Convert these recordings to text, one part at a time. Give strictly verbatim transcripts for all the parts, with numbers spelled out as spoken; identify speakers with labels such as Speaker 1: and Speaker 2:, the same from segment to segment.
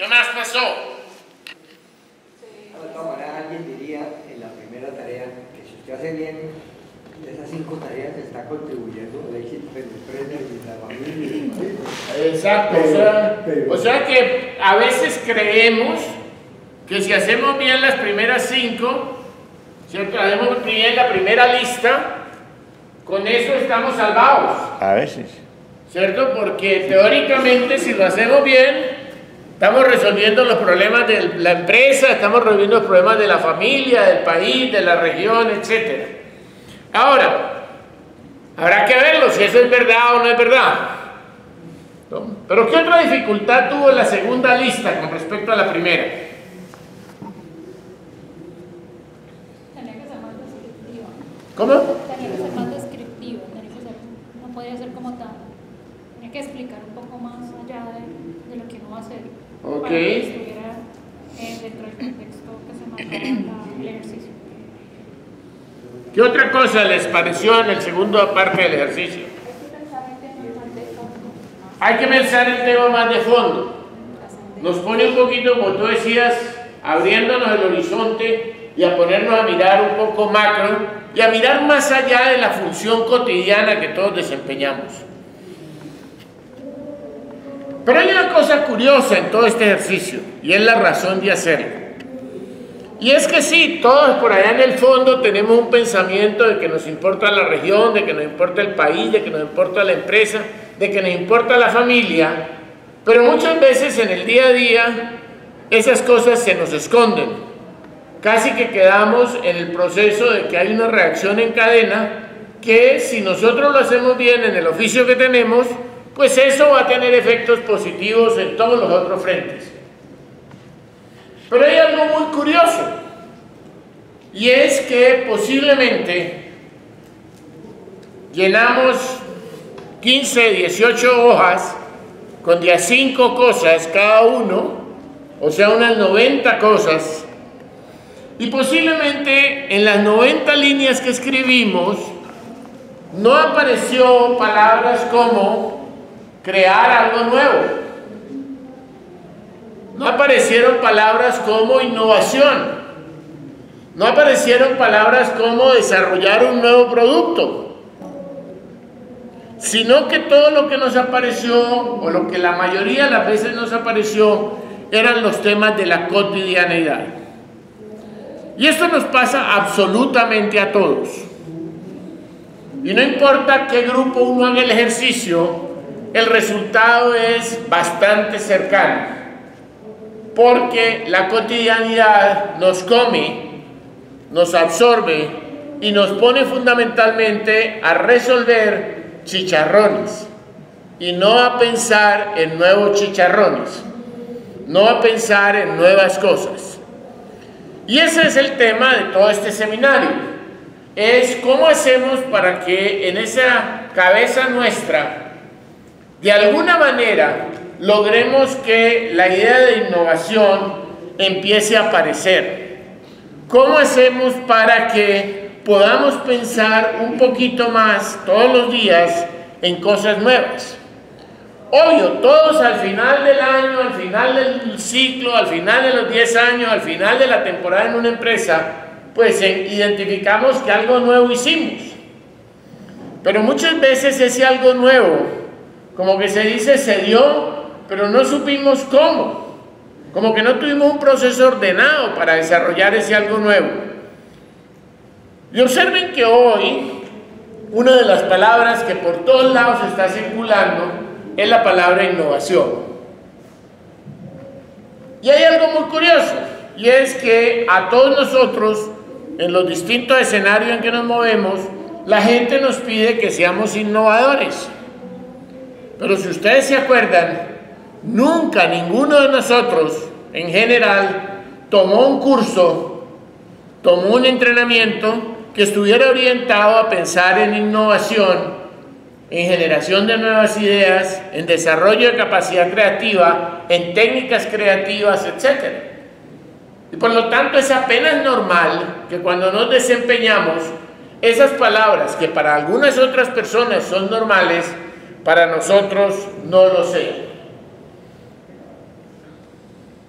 Speaker 1: ¿Qué más pasó?
Speaker 2: De todas maneras, alguien diría en la primera tarea que si usted hace bien esas cinco tareas está contribuyendo al éxito de la empresa y de la familia.
Speaker 1: Exacto, o sea, o sea que a veces creemos que si hacemos bien las primeras cinco, ¿cierto? Hacemos bien la primera lista, con eso estamos salvados.
Speaker 3: A veces.
Speaker 1: ¿Cierto? Porque teóricamente si lo hacemos bien, estamos resolviendo los problemas de la empresa, estamos resolviendo los problemas de la familia, del país, de la región, etcétera. Ahora, habrá que verlo si eso es verdad o no es verdad. ¿No? Pero ¿qué otra dificultad tuvo la segunda lista con respecto a la primera?
Speaker 4: Tenía que ser más descriptiva.
Speaker 1: ¿Cómo?
Speaker 4: Tenía que ser más descriptiva, tenía que ser, no podía ser como tan, tenía que explicar un poco más allá de, de lo que uno va a hacer.
Speaker 1: Ok.
Speaker 4: Para que estuviera eh, dentro del contexto que se marcaba el ejercicio.
Speaker 1: ¿Qué otra cosa les pareció en el segundo parte del ejercicio? Hay que pensar el tema más de fondo. Nos pone un poquito, como tú decías, abriéndonos el horizonte y a ponernos a mirar un poco macro y a mirar más allá de la función cotidiana que todos desempeñamos. Pero hay una cosa curiosa en todo este ejercicio y es la razón de hacerlo. Y es que sí, todos por allá en el fondo tenemos un pensamiento de que nos importa la región, de que nos importa el país, de que nos importa la empresa, de que nos importa la familia, pero muchas veces en el día a día esas cosas se nos esconden. Casi que quedamos en el proceso de que hay una reacción en cadena que si nosotros lo hacemos bien en el oficio que tenemos, pues eso va a tener efectos positivos en todos los otros frentes. Pero hay algo muy curioso, y es que posiblemente llenamos quince, dieciocho hojas con de a cinco cosas cada uno, o sea, unas noventa cosas, y posiblemente en las noventa líneas que escribimos no apareció palabras como crear algo nuevo. No aparecieron palabras como innovación, no aparecieron palabras como desarrollar un nuevo producto, sino que todo lo que nos apareció, o lo que la mayoría de las veces nos apareció, eran los temas de la cotidianeidad. Y esto nos pasa absolutamente a todos. Y no importa qué grupo uno haga el ejercicio, el resultado es bastante cercano. Porque la cotidianidad nos come, nos absorbe y nos pone fundamentalmente a resolver chicharrones y no a pensar en nuevos chicharrones, no a pensar en nuevas cosas. Y ese es el tema de todo este seminario, es cómo hacemos para que en esa cabeza nuestra, de alguna manera, logremos que la idea de innovación empiece a aparecer. ¿Cómo hacemos para que podamos pensar un poquito más todos los días en cosas nuevas? Obvio, todos al final del año, al final del ciclo, al final de los diez años, al final de la temporada en una empresa, pues eh, identificamos que algo nuevo hicimos. Pero muchas veces ese algo nuevo, como que se dice, se dio, pero no supimos cómo, como que no tuvimos un proceso ordenado para desarrollar ese algo nuevo. Y observen que hoy, una de las palabras que por todos lados está circulando es la palabra innovación. Y hay algo muy curioso, y es que a todos nosotros, en los distintos escenarios en que nos movemos, la gente nos pide que seamos innovadores. Pero si ustedes se acuerdan, nunca ninguno de nosotros, en general, tomó un curso, tomó un entrenamiento que estuviera orientado a pensar en innovación, en generación de nuevas ideas, en desarrollo de capacidad creativa, en técnicas creativas, etcétera. Y por lo tanto es apenas normal que cuando nos desempeñamos, esas palabras que para algunas otras personas son normales, para nosotros no lo sean.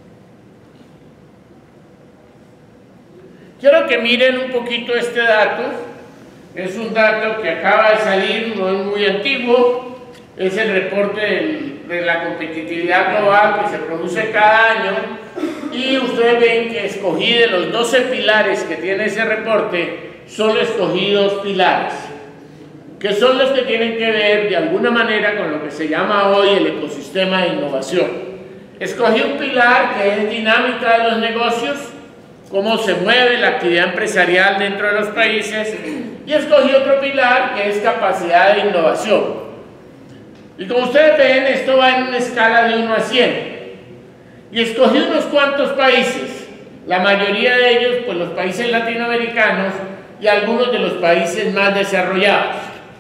Speaker 1: Quiero que miren un poquito este dato. Es un dato que acaba de salir, no es muy antiguo. Es el reporte del, de la competitividad global que se produce cada año. Y ustedes ven que escogí de los doce pilares que tiene ese reporte, solo escogí dos pilares, que son los que tienen que ver de alguna manera con lo que se llama hoy el ecosistema de innovación. Escogí un pilar que es dinámica de los negocios, cómo se mueve la actividad empresarial dentro de los países, y escogí otro pilar que es capacidad de innovación. Y como ustedes ven, esto va en una escala de uno a cien. Y escogí unos cuantos países, la mayoría de ellos, pues los países latinoamericanos y algunos de los países más desarrollados.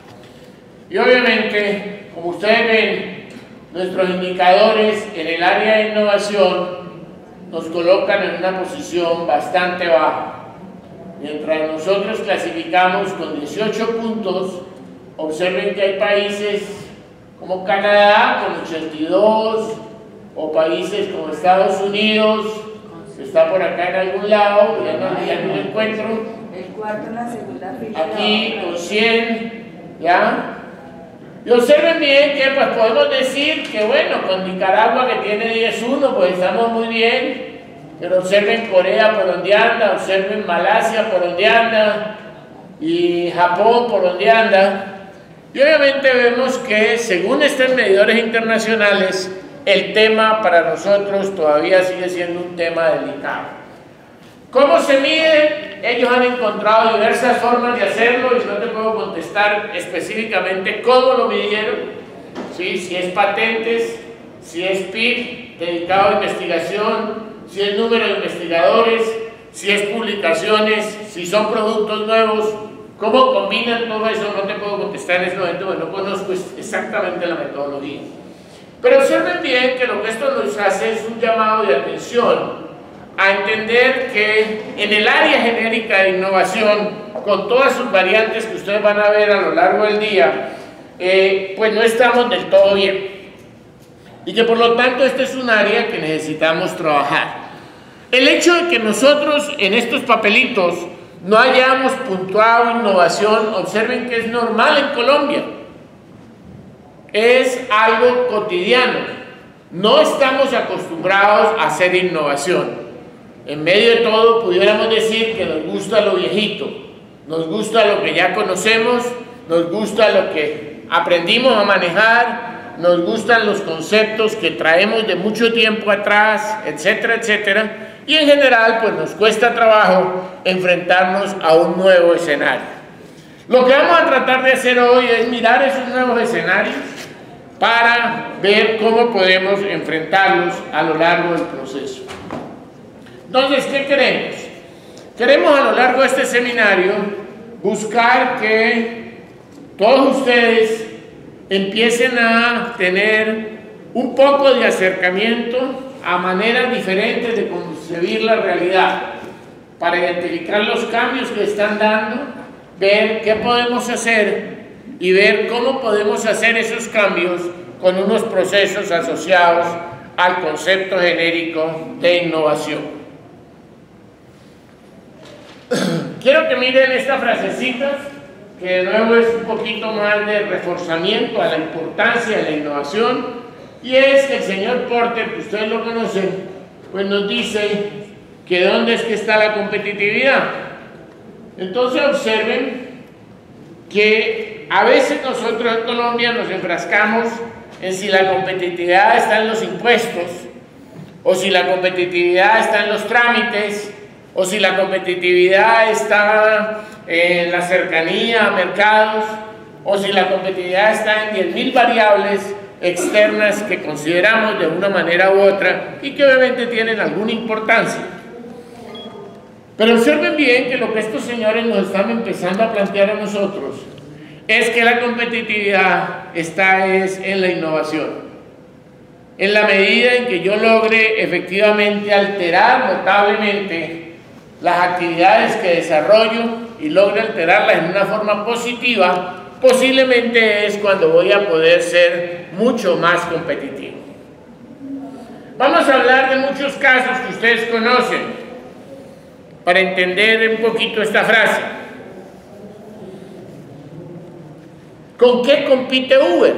Speaker 1: Y obviamente, como ustedes ven, nuestros indicadores en el área de innovación nos colocan en una posición bastante baja. Mientras nosotros clasificamos con dieciocho puntos, observen que hay países como Canadá con ochenta y dos, o países como Estados Unidos, que está por acá en algún lado, ya no, ya no lo encuentro.
Speaker 3: El cuarto en la segunda fila.
Speaker 1: Aquí con cien, ¿ya? Y observen bien que pues podemos decir que bueno, con Nicaragua que tiene diez uno, pues estamos muy bien, pero observen Corea por donde anda, observen Malasia por donde anda, y Japón por donde anda. Y obviamente vemos que según estos medidores internacionales, el tema para nosotros todavía sigue siendo un tema delicado. ¿Cómo se mide? Ellos han encontrado diversas formas de hacerlo y no te puedo contestar específicamente cómo lo midieron, ¿sí? Si es patentes, si es P I B dedicado a investigación, si es número de investigadores, si es publicaciones, si son productos nuevos. ¿Cómo combinan todo eso? No te puedo contestar en este momento, porque no conozco exactamente la metodología. Pero observen bien que lo que esto nos hace es un llamado de atención a entender que en el área genérica de innovación, con todas sus variantes que ustedes van a ver a lo largo del día, eh, pues no estamos del todo bien. Y que por lo tanto este es un área que necesitamos trabajar. El hecho de que nosotros en estos papelitos no hayamos puntuado innovación, observen que es normal en Colombia. Es algo cotidiano. No estamos acostumbrados a hacer innovación. En medio de todo pudiéramos decir que nos gusta lo viejito, nos gusta lo que ya conocemos, nos gusta lo que aprendimos a manejar, nos gustan los conceptos que traemos de mucho tiempo atrás, etcétera, etcétera. Y en general pues nos cuesta trabajo enfrentarnos a un nuevo escenario. Lo que vamos a tratar de hacer hoy es mirar esos nuevos escenarios para ver cómo podemos enfrentarlos a lo largo del proceso. Entonces, ¿qué queremos? Queremos a lo largo de este seminario buscar que todos ustedes empiecen a tener un poco de acercamiento a maneras diferentes de concebir la realidad, para identificar los cambios que están dando, ver qué podemos hacer y ver cómo podemos hacer esos cambios con unos procesos asociados al concepto genérico de innovación. Quiero que miren esta frasecita, que de nuevo es un poquito más de reforzamiento a la importancia de la innovación, y es que el señor Porter, que ustedes lo conocen, pues nos dice que dónde es que está la competitividad. Entonces observen que a veces nosotros en Colombia nos enfrascamos en si la competitividad está en los impuestos, o si la competitividad está en los trámites, o si la competitividad está en la cercanía a mercados, o si la competitividad está en diez mil variables externas que consideramos de una manera u otra y que obviamente tienen alguna importancia. Pero observen bien que lo que estos señores nos están empezando a plantear a nosotros es que la competitividad está es en la innovación. En la medida en que yo logre efectivamente alterar notablemente las actividades que desarrollo y logre alterarlas en una forma positiva, posiblemente es cuando voy a poder ser mucho más competitivo. Vamos a hablar de muchos casos que ustedes conocen. para entender un poquito esta frase. ¿Con qué compite Uber?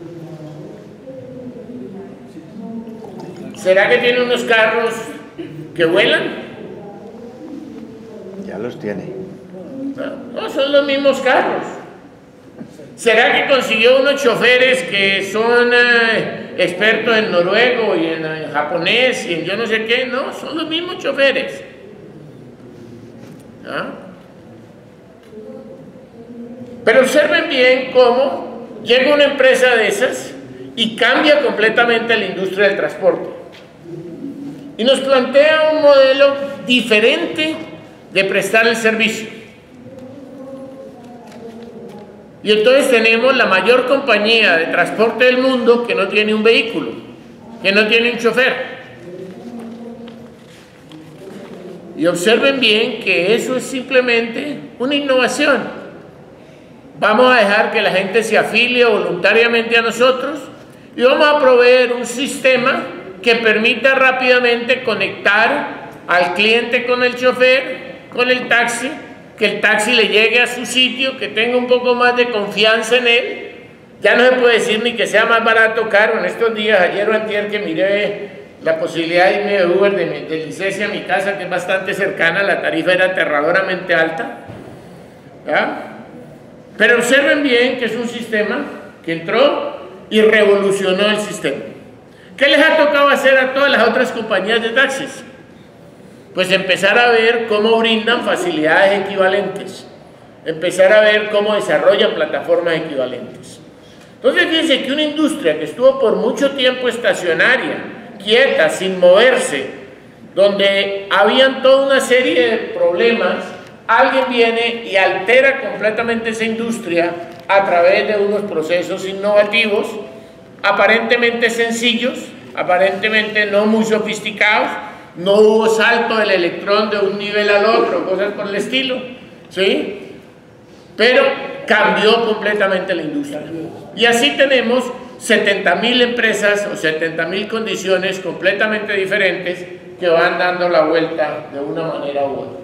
Speaker 1: ¿Será que tiene unos carros que vuelan?
Speaker 2: Ya los tiene.
Speaker 1: No, no son los mismos carros. ¿Será que consiguió unos choferes que son eh, expertos en noruego y en, en japonés y en yo no sé qué? No, son los mismos choferes. ¿Ah? Pero observen bien cómo llega una empresa de esas y cambia completamente la industria del transporte. Y nos plantea un modelo diferente de prestar el servicio. Y entonces tenemos la mayor compañía de transporte del mundo que no tiene un vehículo, que no tiene un chofer. Y observen bien que eso es simplemente una innovación. Vamos a dejar que la gente se afilie voluntariamente a nosotros y vamos a proveer un sistema que permita rápidamente conectar al cliente con el chofer, con el taxi, que el taxi le llegue a su sitio, que tenga un poco más de confianza en él. Ya no se puede decir ni que sea más barato o caro. En estos días, ayer o antier, que miré la posibilidad de irme de Uber de, mi, de licencia a mi casa, que es bastante cercana, la tarifa era aterradoramente alta. ¿Ya? Pero observen bien que es un sistema que entró y revolucionó el sistema. ¿Qué les ha tocado hacer a todas las otras compañías de taxis? Pues empezar a ver cómo brindan facilidades equivalentes, empezar a ver cómo desarrollan plataformas equivalentes. Entonces fíjense que una industria que estuvo por mucho tiempo estacionaria, quieta, sin moverse, donde habían toda una serie de problemas, alguien viene y altera completamente esa industria a través de unos procesos innovativos, aparentemente sencillos, aparentemente no muy sofisticados. No hubo salto del electrón de un nivel al otro, cosas por el estilo, ¿sí? Pero cambió completamente la industria. Y así tenemos setenta mil empresas o setenta mil condiciones completamente diferentes que van dando la vuelta de una manera u otra.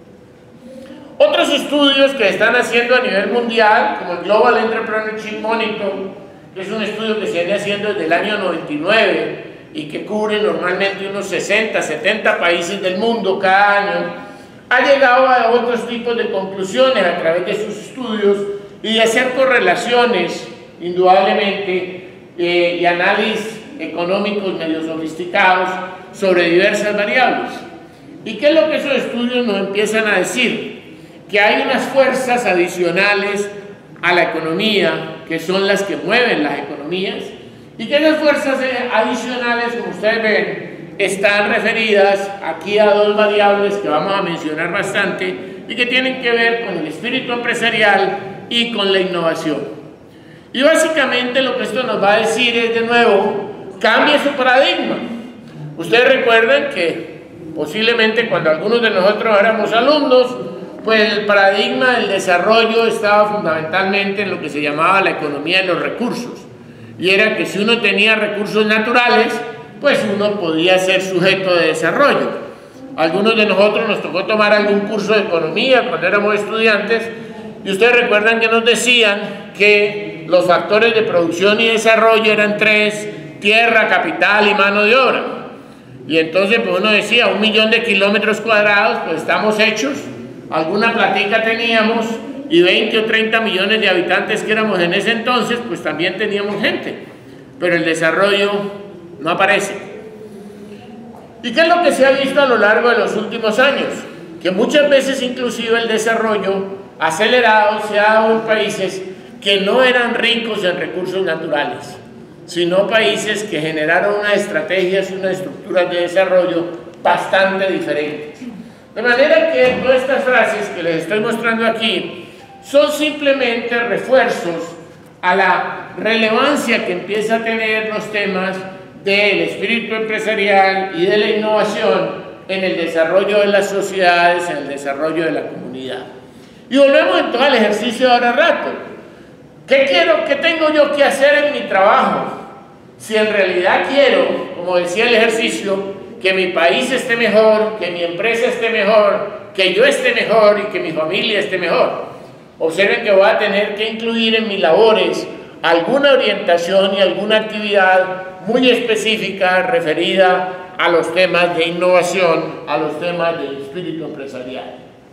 Speaker 1: Otros estudios que están haciendo a nivel mundial, como el Global Entrepreneurship Monitor, que es un estudio que se viene haciendo desde el año noventa y nueve, y que cubre normalmente unos sesenta, setenta países del mundo cada año, ha llegado a otros tipos de conclusiones a través de sus estudios y de hacer correlaciones, indudablemente, eh, y análisis económicos medio sofisticados sobre diversas variables. ¿Y qué es lo que esos estudios nos empiezan a decir? Que hay unas fuerzas adicionales a la economía, que son las que mueven las economías, y que esas fuerzas adicionales, como ustedes ven, están referidas aquí a dos variables que vamos a mencionar bastante y que tienen que ver con el espíritu empresarial y con la innovación. Y básicamente lo que esto nos va a decir es, de nuevo, cambie su paradigma. Ustedes recuerdan que posiblemente cuando algunos de nosotros éramos alumnos, pues el paradigma del desarrollo estaba fundamentalmente en lo que se llamaba la economía de los recursos. Y era que si uno tenía recursos naturales, pues uno podía ser sujeto de desarrollo. Algunos de nosotros nos tocó tomar algún curso de economía cuando éramos estudiantes, y ustedes recuerdan que nos decían que los factores de producción y desarrollo eran tres: tierra, capital y mano de obra. Y entonces pues uno decía, un millón de kilómetros cuadrados, pues estamos hechos, alguna platica teníamos, y veinte o treinta millones de habitantes que éramos en ese entonces, pues también teníamos gente, pero el desarrollo no aparece. ¿Y qué es lo que se ha visto a lo largo de los últimos años? Que muchas veces inclusive el desarrollo acelerado se ha dado en países que no eran ricos en recursos naturales, sino países que generaron unas estrategias y unas estructuras de desarrollo bastante diferentes. De manera que todas estas frases que les estoy mostrando aquí son simplemente refuerzos a la relevancia que empieza a tener los temas del espíritu empresarial y de la innovación en el desarrollo de las sociedades, en el desarrollo de la comunidad. Y volvemos entonces al ejercicio de ahora rato. ¿Qué quiero, qué tengo yo que hacer en mi trabajo? Si en realidad quiero, como decía el ejercicio, que mi país esté mejor, que mi empresa esté mejor, que yo esté mejor y que mi familia esté mejor. Observen que voy a tener que incluir en mis labores alguna orientación y alguna actividad muy específica referida a los temas de innovación, a los temas del espíritu empresarial.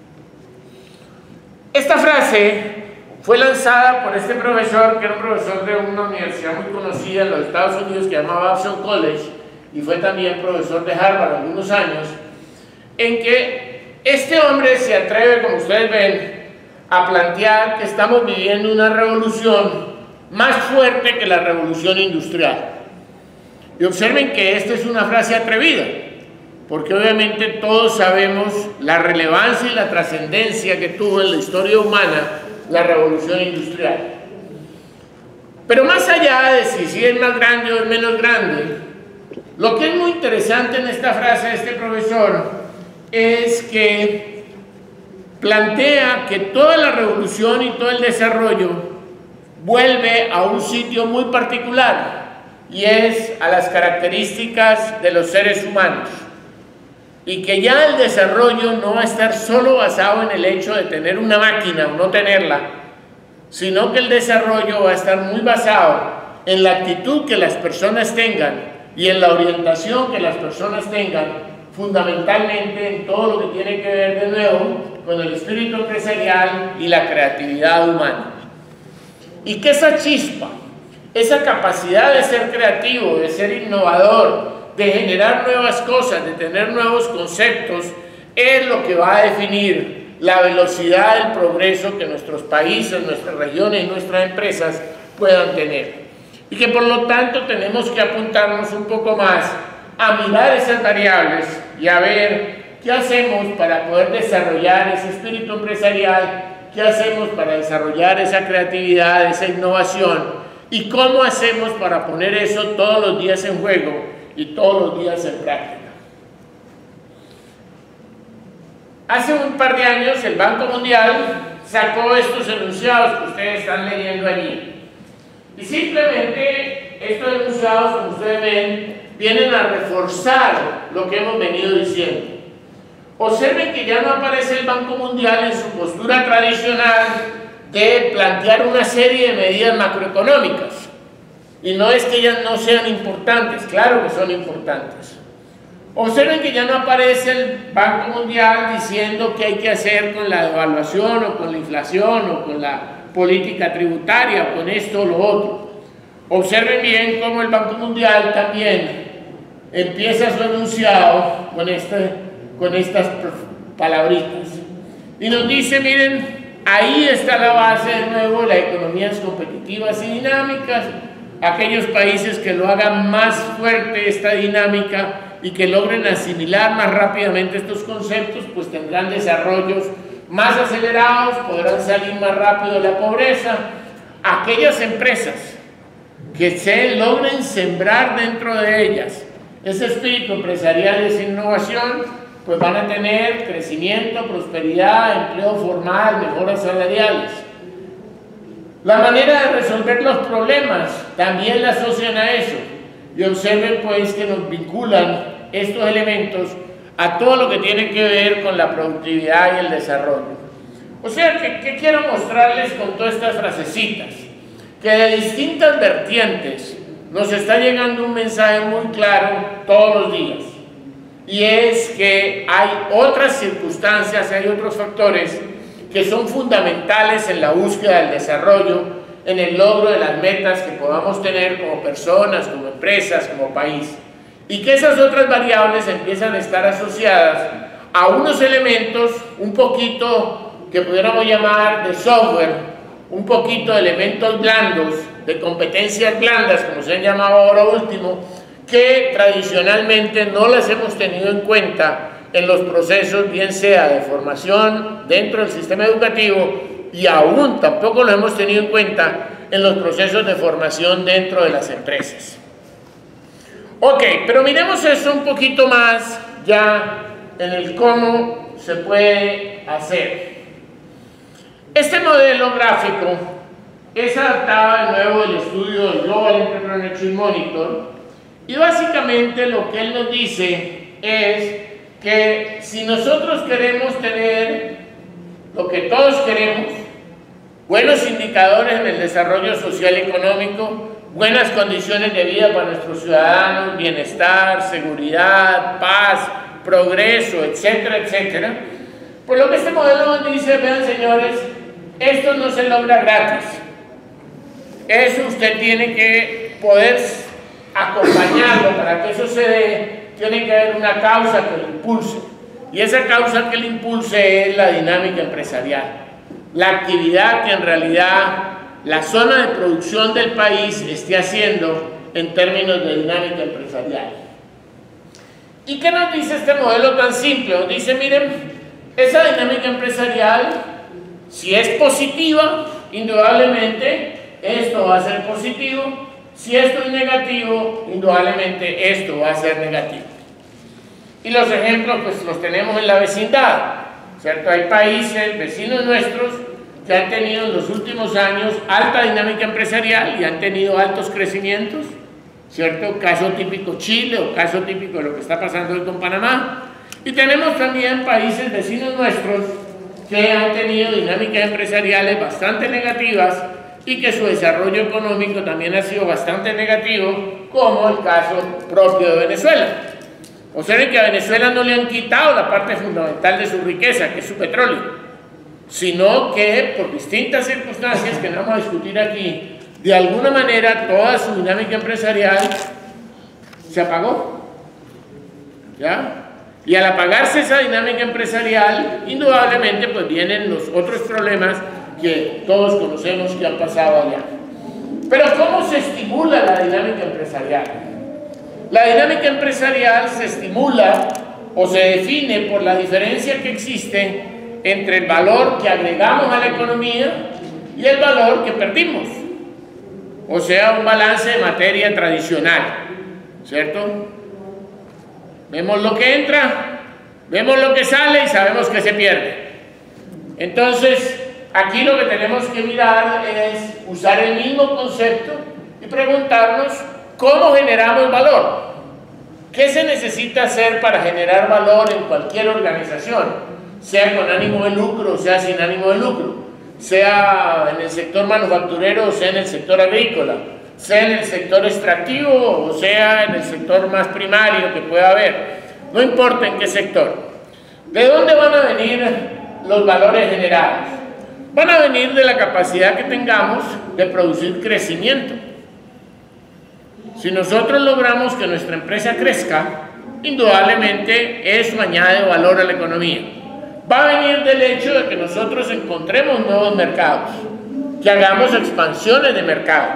Speaker 1: Esta frase fue lanzada por este profesor, que era un profesor de una universidad muy conocida en los Estados Unidos, que se llamaba Babson College, y fue también profesor de Harvard algunos años, en que este hombre se atreve, como ustedes ven, a plantear que estamos viviendo una revolución más fuerte que la revolución industrial. Y observen que esta es una frase atrevida, porque obviamente todos sabemos la relevancia y la trascendencia que tuvo en la historia humana la revolución industrial. Pero más allá de si, si es más grande o es menos grande, lo que es muy interesante en esta frase de este profesor es que plantea que toda la revolución y todo el desarrollo vuelve a un sitio muy particular, y es a las características de los seres humanos, y que ya el desarrollo no va a estar solo basado en el hecho de tener una máquina o no tenerla, sino que el desarrollo va a estar muy basado en la actitud que las personas tengan y en la orientación que las personas tengan, fundamentalmente en todo lo que tiene que ver de nuevo con el espíritu empresarial y la creatividad humana. Y que esa chispa, esa capacidad de ser creativo, de ser innovador, de generar nuevas cosas, de tener nuevos conceptos, es lo que va a definir la velocidad del progreso que nuestros países, nuestras regiones y nuestras empresas puedan tener. Y que por lo tanto tenemos que apuntarnos un poco más a mirar esas variables y a ver qué hacemos para poder desarrollar ese espíritu empresarial, qué hacemos para desarrollar esa creatividad, esa innovación, y cómo hacemos para poner eso todos los días en juego y todos los días en práctica. Hace un par de años el Banco Mundial sacó estos enunciados que ustedes están leyendo allí. Y simplemente estos enunciados, como ustedes ven, vienen a reforzar lo que hemos venido diciendo. Observen que ya no aparece el Banco Mundial en su postura tradicional de plantear una serie de medidas macroeconómicas. Y no es que ellas no sean importantes, claro que son importantes. Observen que ya no aparece el Banco Mundial diciendo qué hay que hacer con la devaluación o con la inflación o con la política tributaria o con esto o lo otro. Observen bien cómo el Banco Mundial también empieza su enunciado con, este, con estas palabritas. Y nos dice, miren, ahí está la base de nuevo de las economías competitivas y dinámicas. Aquellos países que lo hagan más fuerte esta dinámica y que logren asimilar más rápidamente estos conceptos, pues tendrán desarrollos más acelerados, podrán salir más rápido de la pobreza. Aquellas empresas que se logren sembrar dentro de ellas ese espíritu empresarial y esa innovación, pues van a tener crecimiento, prosperidad, empleo formal, mejoras salariales. La manera de resolver los problemas también la asocian a eso, y observen pues que nos vinculan estos elementos a todo lo que tiene que ver con la productividad y el desarrollo. O sea, que, que quiero mostrarles con todas estas frasecitas, que de distintas vertientes nos está llegando un mensaje muy claro todos los días, y es que hay otras circunstancias, hay otros factores que son fundamentales en la búsqueda del desarrollo, en el logro de las metas que podamos tener como personas, como empresas, como país, y que esas otras variables empiezan a estar asociadas a unos elementos un poquito que pudiéramos llamar de software, un poquito de elementos blandos, de competencias blandas, como se han llamado ahora último, que tradicionalmente no las hemos tenido en cuenta en los procesos, bien sea de formación dentro del sistema educativo, y aún tampoco lo hemos tenido en cuenta en los procesos de formación dentro de las empresas. Ok, pero miremos eso un poquito más ya en el cómo se puede hacer. Este modelo gráfico es adaptado de nuevo del estudio del Global Entrepreneurship Monitor, y básicamente lo que él nos dice es que si nosotros queremos tener lo que todos queremos, buenos indicadores en el desarrollo social y económico, buenas condiciones de vida para nuestros ciudadanos, bienestar, seguridad, paz, progreso, etcétera, etcétera. Por lo que este modelo nos dice, vean señores, esto no se logra gratis. Eso usted tiene que poder acompañarlo. Para que eso se dé, tiene que haber una causa que lo impulse. Y esa causa que lo impulse es la dinámica empresarial. La actividad que en realidad la zona de producción del país esté haciendo en términos de dinámica empresarial. ¿Y qué nos dice este modelo tan simple? Nos dice, miren, esa dinámica empresarial, si es positiva, indudablemente esto va a ser positivo. Si esto es negativo, indudablemente esto va a ser negativo. Y los ejemplos pues los tenemos en la vecindad, ¿cierto? Hay países vecinos nuestros que han tenido en los últimos años alta dinámica empresarial y han tenido altos crecimientos, ¿cierto? Caso típico Chile o caso típico de lo que está pasando hoy con Panamá. Y tenemos también países vecinos nuestros que han tenido dinámicas empresariales bastante negativas y que su desarrollo económico también ha sido bastante negativo, como el caso propio de Venezuela. Observen que a Venezuela no le han quitado la parte fundamental de su riqueza, que es su petróleo, sino que por distintas circunstancias que no vamos a discutir aquí, de alguna manera toda su dinámica empresarial se apagó, ¿ya? Y al apagarse esa dinámica empresarial, indudablemente pues vienen los otros problemas que todos conocemos que han pasado allá. Pero ¿cómo se estimula la dinámica empresarial? La dinámica empresarial se estimula o se define por la diferencia que existe entre el valor que agregamos a la economía y el valor que perdimos. O sea, un balance de materia tradicional, ¿cierto? Vemos lo que entra, vemos lo que sale y sabemos que se pierde. Entonces, aquí lo que tenemos que mirar es usar el mismo concepto y preguntarnos cómo generamos valor. ¿Qué se necesita hacer para generar valor en cualquier organización? Sea con ánimo de lucro o sea sin ánimo de lucro, sea en el sector manufacturero o sea en el sector agrícola, sea en el sector extractivo o sea en el sector más primario que pueda haber, no importa en qué sector. ¿De dónde van a venir los valores generados? Van a venir de la capacidad que tengamos de producir crecimiento. Si nosotros logramos que nuestra empresa crezca, indudablemente eso añade valor a la economía. Va a venir del hecho de que nosotros encontremos nuevos mercados, que hagamos expansiones de mercado.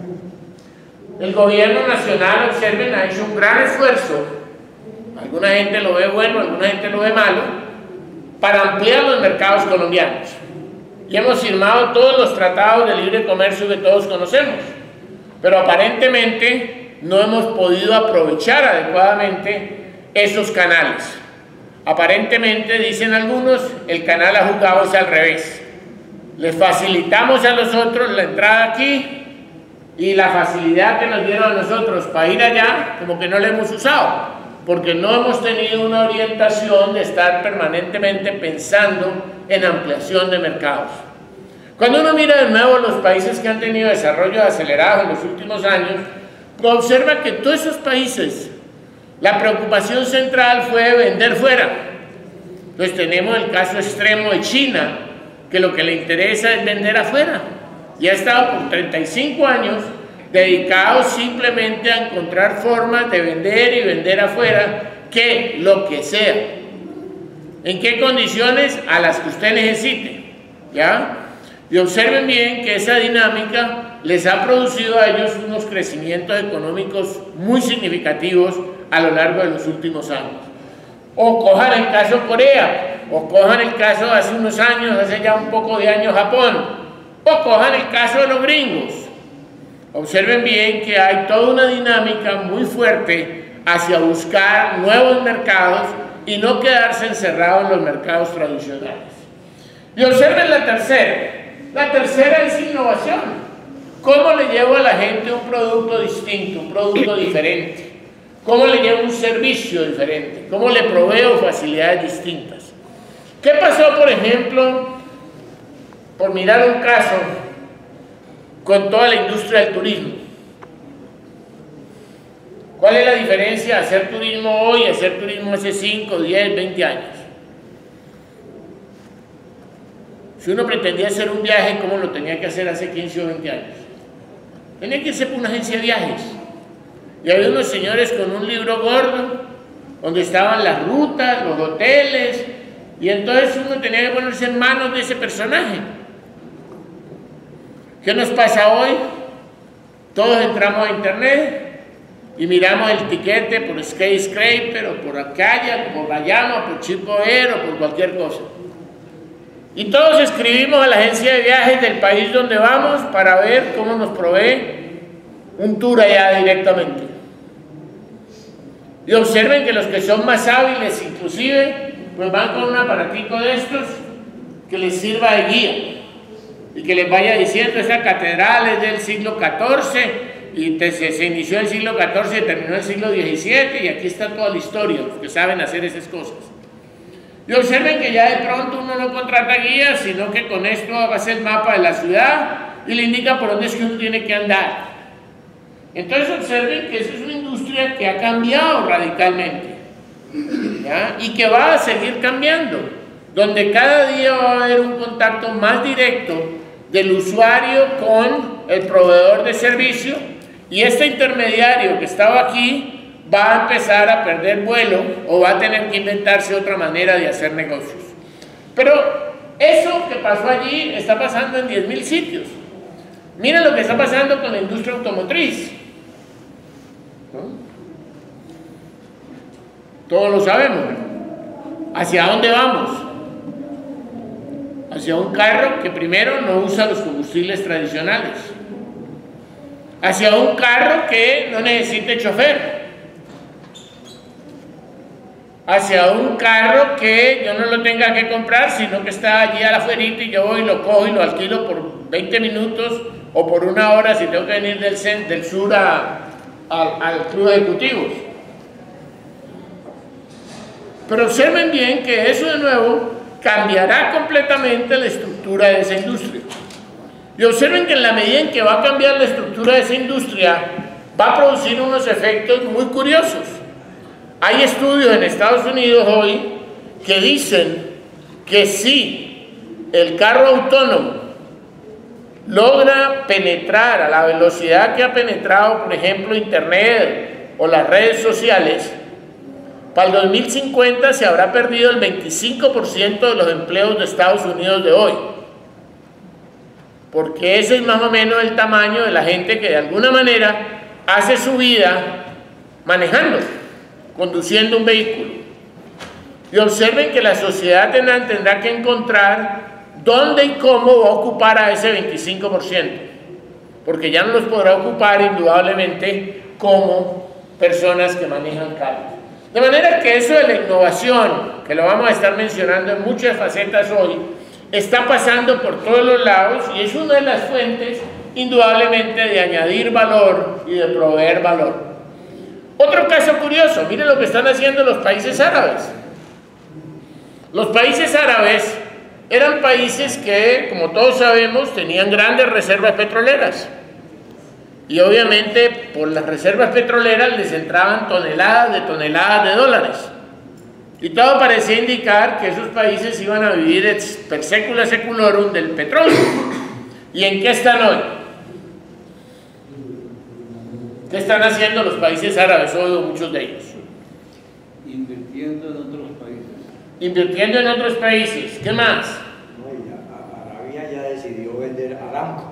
Speaker 1: El gobierno nacional, observen, ha hecho un gran esfuerzo, alguna gente lo ve bueno, alguna gente lo ve malo, para ampliar los mercados colombianos. Y hemos firmado todos los tratados de libre comercio que todos conocemos, pero aparentemente no hemos podido aprovechar adecuadamente esos canales. Aparentemente, dicen algunos, el canal ha jugado al revés. Les facilitamos a los otros la entrada aquí y la facilidad que nos dieron a nosotros para ir allá, como que no la hemos usado, porque no hemos tenido una orientación de estar permanentemente pensando en ampliación de mercados. Cuando uno mira de nuevo los países que han tenido desarrollo acelerado en los últimos años, observa que todos esos países, la preocupación central fue vender fuera. Entonces tenemos el caso extremo de China, que lo que le interesa es vender afuera. Y ha estado por treinta y cinco años dedicado simplemente a encontrar formas de vender y vender afuera, que lo que sea. ¿En qué condiciones? A las que usted necesite, ¿ya? Y observen bien que esa dinámica les ha producido a ellos unos crecimientos económicos muy significativos a lo largo de los últimos años. O cojan el caso Corea, o cojan el caso hace unos años, hace ya un poco de años Japón, o cojan el caso de los gringos. Observen bien que hay toda una dinámica muy fuerte hacia buscar nuevos mercados y no quedarse encerrados en los mercados tradicionales. Y observen la tercera. La tercera es innovación. ¿Cómo le llevo a la gente un producto distinto, un producto diferente? ¿Cómo le llevo un servicio diferente? ¿Cómo le proveo facilidades distintas? ¿Qué pasó, por ejemplo, por mirar un caso, con toda la industria del turismo? ¿Cuál es la diferencia de hacer turismo hoy y hacer turismo hace cinco, diez, veinte años? Si uno pretendía hacer un viaje, ¿cómo lo tenía que hacer hace quince o veinte años? Tenía que irse por una agencia de viajes. Y había unos señores con un libro gordo, donde estaban las rutas, los hoteles, y entonces uno tenía que ponerse en manos de ese personaje. ¿Qué nos pasa hoy? Todos entramos a internet y miramos el tiquete por Skyscraper, o por Kayak, o por Bayamo, por Chipoer, o por cualquier cosa. Y todos escribimos a la agencia de viajes del país donde vamos para ver cómo nos provee un tour allá directamente. Y observen que los que son más hábiles, inclusive, pues van con un aparatico de estos que les sirva de guía y que les vaya diciendo: esta catedral es del siglo catorce y te, se, se inició el siglo catorce y terminó el siglo diecisiete, y aquí está toda la historia, los que saben hacer esas cosas. Y observen que ya de pronto uno no contrata guías, sino que con esto hace el mapa de la ciudad y le indica por dónde es que uno tiene que andar. Entonces observen que esa es una industria que ha cambiado radicalmente, ¿ya? Y que va a seguir cambiando, donde cada día va a haber un contacto más directo del usuario con el proveedor de servicio, y este intermediario que estaba aquí va a empezar a perder vuelo o va a tener que inventarse otra manera de hacer negocios. Pero eso que pasó allí está pasando en diez mil sitios. Miren lo que está pasando con la industria automotriz, ¿no? Todos lo sabemos. ¿Hacia dónde vamos? Hacia un carro que primero no usa los combustibles tradicionales, hacia un carro que no necesite chofer, hacia un carro que yo no lo tenga que comprar, sino que está allí a la afuerita y yo voy y lo cojo y lo alquilo por veinte minutos o por una hora si tengo que venir del, centro, del sur a, a, al club de ejecutivos. Pero observen bien que eso de nuevo cambiará completamente la estructura de esa industria. Y observen que en la medida en que va a cambiar la estructura de esa industria, va a producir unos efectos muy curiosos. Hay estudios en Estados Unidos hoy que dicen que si el carro autónomo logra penetrar a la velocidad que ha penetrado, por ejemplo, Internet o las redes sociales, para el dos mil cincuenta se habrá perdido el veinticinco por ciento de los empleos de Estados Unidos de hoy. Porque ese es más o menos el tamaño de la gente que de alguna manera hace su vida manejando, conduciendo un vehículo. Y observen que la sociedad tendrá, tendrá que encontrar dónde y cómo va a ocupar a ese veinticinco por ciento, porque ya no los podrá ocupar indudablemente como personas que manejan carros. De manera que eso de la innovación, que lo vamos a estar mencionando en muchas facetas hoy, está pasando por todos los lados y es una de las fuentes indudablemente de añadir valor y de proveer valor. Otro caso curioso, miren lo que están haciendo los países árabes. Los países árabes eran países que, como todos sabemos, tenían grandes reservas petroleras. Y obviamente por las reservas petroleras les entraban toneladas de toneladas de dólares. Y todo parecía indicar que esos países iban a vivir per secula seculorum del petróleo. ¿Y en qué están hoy? ¿Qué están haciendo los países árabes hoy, o muchos de ellos?
Speaker 5: Invirtiendo en otros países.
Speaker 1: Invirtiendo en otros países. ¿Qué más?
Speaker 2: No, y ya, Arabia ya decidió vender Aramco.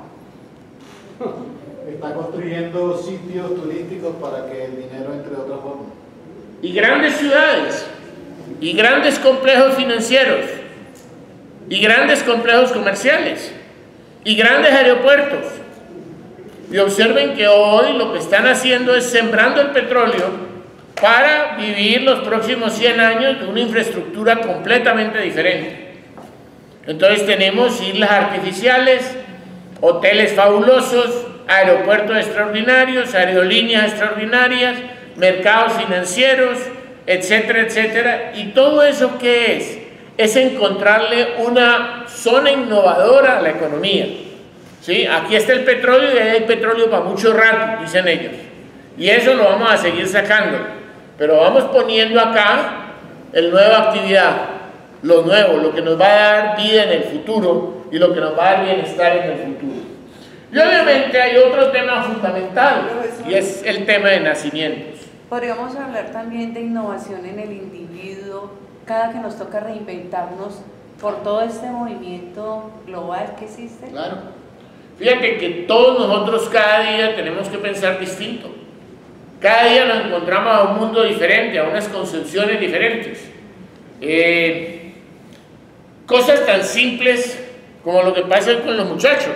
Speaker 6: Está construyendo sitios turísticos para que el dinero entre de otra forma.
Speaker 1: Y grandes ciudades, y grandes complejos financieros, y grandes complejos comerciales, y grandes aeropuertos. Y observen que hoy lo que están haciendo es sembrando el petróleo para vivir los próximos cien años de una infraestructura completamente diferente. Entonces tenemos islas artificiales, hoteles fabulosos, aeropuertos extraordinarios, aerolíneas extraordinarias, mercados financieros, etcétera, etcétera. ¿Y todo eso qué es? Es encontrarle una zona innovadora a la economía. ¿Sí? Aquí está el petróleo y hay petróleo para mucho rato, dicen ellos. Y eso lo vamos a seguir sacando. Pero vamos poniendo acá el nueva actividad, lo nuevo, lo que nos va a dar vida en el futuro y lo que nos va a dar bienestar en el futuro. Y obviamente hay otro tema fundamental y es el tema de nacimientos.
Speaker 3: Podríamos hablar también de innovación en el individuo, cada que nos toca reinventarnos por todo este movimiento global que existe.
Speaker 1: Claro. Fíjate que todos nosotros cada día tenemos que pensar distinto. Cada día nos encontramos a un mundo diferente, a unas concepciones diferentes. Eh, cosas tan simples como lo que pasa con los muchachos.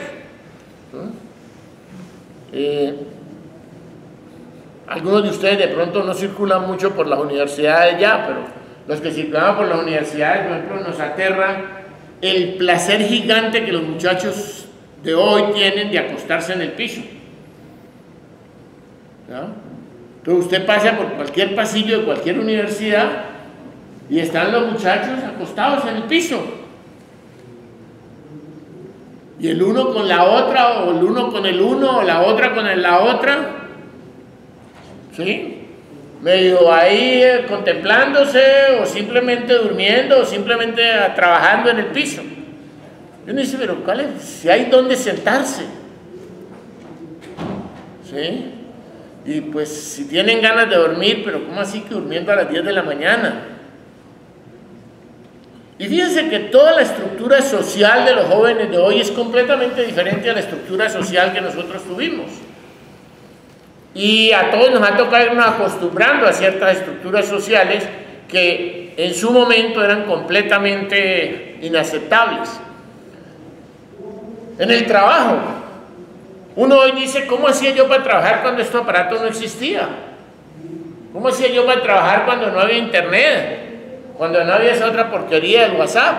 Speaker 1: Eh, algunos de ustedes de pronto no circulan mucho por las universidades ya, pero los que circulan por las universidades, por ejemplo, nos aterra el placer gigante que los muchachos de hoy tienen de acostarse en el piso. ¿Ya? Entonces usted pasa por cualquier pasillo de cualquier universidad y están los muchachos acostados en el piso. Y el uno con la otra, o el uno con el uno, o la otra con el, la otra. ¿Sí? Medio ahí eh, contemplándose, o simplemente durmiendo, o simplemente eh, trabajando en el piso. Yo me dice, pero ¿cuál es? Si hay dónde sentarse. ¿Sí? Y pues si tienen ganas de dormir, pero ¿cómo así que durmiendo a las diez de la mañana? Y fíjense que toda la estructura social de los jóvenes de hoy es completamente diferente a la estructura social que nosotros tuvimos. Y a todos nos ha tocado irnos acostumbrando a ciertas estructuras sociales que en su momento eran completamente inaceptables. En el trabajo, uno hoy dice, ¿cómo hacía yo para trabajar cuando este aparato no existía? ¿Cómo hacía yo para trabajar cuando no había internet? Cuando no había esa otra porquería del WhatsApp.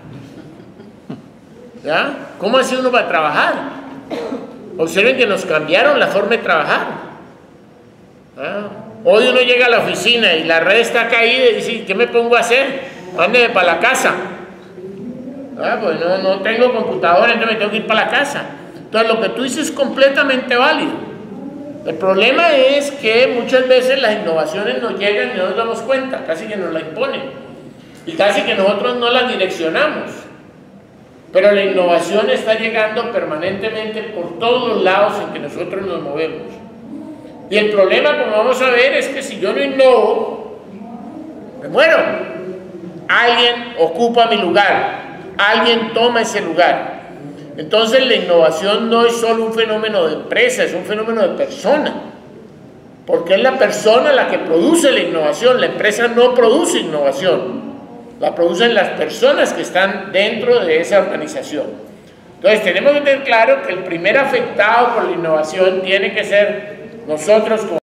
Speaker 1: ¿Ya? ¿Cómo hacía uno para trabajar? Observen que nos cambiaron la forma de trabajar. ¿Ya? Hoy uno llega a la oficina y la red está caída y dice, ¿qué me pongo a hacer? Mándeme para la casa. ¿Ya? Pues no, no tengo computadora, entonces me tengo que ir para la casa. Entonces lo que tú dices es completamente válido. El problema es que muchas veces las innovaciones nos llegan y no nos damos cuenta, casi que nos la imponen. Y casi que nosotros no las direccionamos. Pero la innovación está llegando permanentemente por todos los lados en que nosotros nos movemos. Y el problema, como vamos a ver, es que si yo no innovo, me muero. Alguien ocupa mi lugar, alguien toma ese lugar. Entonces la innovación no es solo un fenómeno de empresa, es un fenómeno de persona. Porque es la persona la que produce la innovación, la empresa no produce innovación. La producen las personas que están dentro de esa organización. Entonces tenemos que tener claro que el primer afectado por la innovación tiene que ser nosotros como